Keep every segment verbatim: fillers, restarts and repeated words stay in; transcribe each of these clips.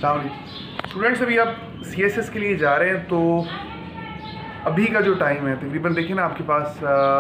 अस्सलाम वालेकुम स्टूडेंट्स, अभी आप सी एस एस के लिए जा रहे हैं तो अभी का जो टाइम है तकरीबन देखिए ना, आपके पास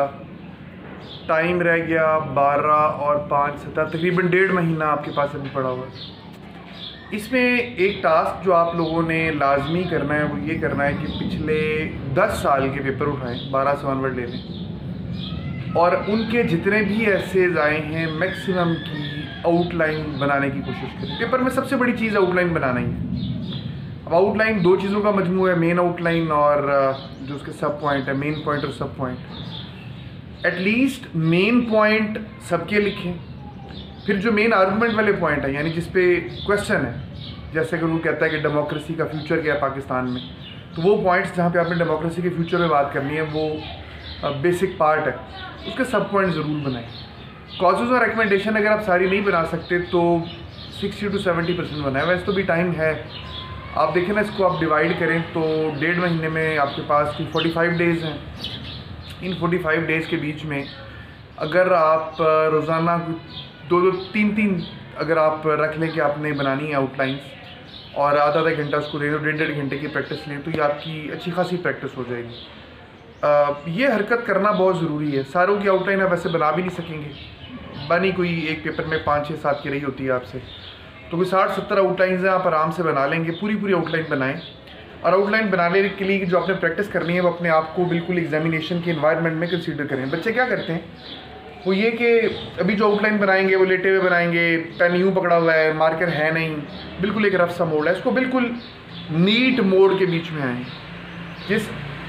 टाइम रह गया बारह और पाँच सत्रह, तकरीबन डेढ़ महीना आपके पास अभी पड़ा हुआ है। इसमें एक टास्क जो आप लोगों ने लाजमी करना है वो ये करना है कि पिछले दस साल के पेपर उठाएं, बारह से ऑनवर्ड ले लें और उनके जितने भी एसेज आए हैं मैक्सिमम की आउटलाइन बनाने की कोशिश करें। पेपर में सबसे बड़ी चीज़ आउटलाइन बनाना ही है। अब आउटलाइन दो चीज़ों का मजमू है, मेन आउटलाइन और जो उसके सब पॉइंट है, मेन पॉइंट और सब पॉइंट। एटलीस्ट मेन पॉइंट सबके लिखें, फिर जो मेन आर्गूमेंट वाले पॉइंट है यानी जिस पे क्वेश्चन है, जैसे कि वो कहता है कि डेमोक्रेसी का फ्यूचर क्या है पाकिस्तान में, तो वो पॉइंट्स जहाँ पे आपने डेमोक्रेसी के फ्यूचर में बात करनी है वो बेसिक पार्ट है, उसके सब पॉइंट ज़रूर बनाएं। कॉजेज़ और रिकमेंडेशन अगर आप सारी नहीं बना सकते तो सिक्सटी टू सेवेंटी परसेंट बनाए। वैसे तो भी टाइम है, आप देखें ना, इसको आप डिवाइड करें तो डेढ़ महीने में आपके पास कोई फोर्टी फाइव डेज़ हैं। इन फोर्टी फाइव डेज़ के बीच में अगर आप रोज़ाना दो दो तीन तीन अगर आप रख लें कि आपने बनानी है आउटलाइंस और आधा आधा घंटा उसको दे दो, डेढ़ डेढ़ घंटे की प्रैक्टिस लें तो ये आपकी अच्छी खासी प्रैक्टिस हो जाएगी। आ, ये हरकत करना बहुत ज़रूरी है। सारों की आउटलाइन आप वैसे बना भी नहीं सकेंगे, बनी कोई एक पेपर में पाँच छः सात की रही होती है आपसे, तो कोई साठ सत्तर आउटलाइंस हैं आप आराम से बना लेंगे। पूरी पूरी आउटलाइन बनाएं और आउटलाइन बनाने के लिए जो आपने प्रैक्टिस करनी है वो अपने आप को बिल्कुल एग्जामिनेशन के इन्वायरमेंट में कंसीडर करें। बच्चे क्या करते हैं वो ये कि अभी जो आउटलाइन बनाएंगे वो लेटे हुए बनाएंगे, पेन यूँ पकड़ा हुआ है, मार्कर है नहीं, बिल्कुल एक रफ सा मोड है, इसको बिल्कुल नीट मोड के बीच में आए। जिस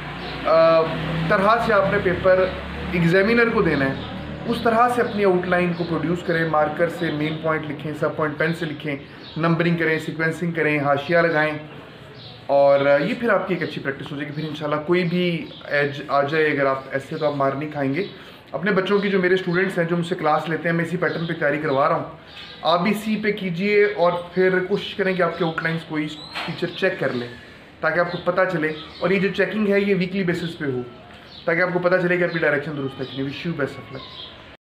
तरह से आपने पेपर एग्जामिनर को देना है उस तरह से अपनी आउटलाइन को प्रोड्यूस करें। मार्कर से मेन पॉइंट लिखें, सब पॉइंट पेन से लिखें, नंबरिंग करें, सीक्वेंसिंग करें, हाशिया लगाएं और ये फिर आपकी एक अच्छी प्रैक्टिस हो जाएगी। फिर इंशाल्लाह कोई भी एज आ जाए अगर आप ऐसे तो आप मार नहीं खाएंगे। अपने बच्चों की जो मेरे स्टूडेंट्स हैं जो मुझसे क्लास लेते हैं, मैं इसी पैटर्न पे तैयारी करवा रहा हूँ, आप भी इसी पे कीजिए और फिर कोशिश करें कि आपके आउटलाइंस कोई टीचर चेक कर ले ताकि आपको पता चले। और ये जो चेकिंग है ये वीकली बेसिस पे हो ताकि आपको पता चले कि आपकी डायरेक्शन दुरुस्त है कि नहीं। Wish you best of luck.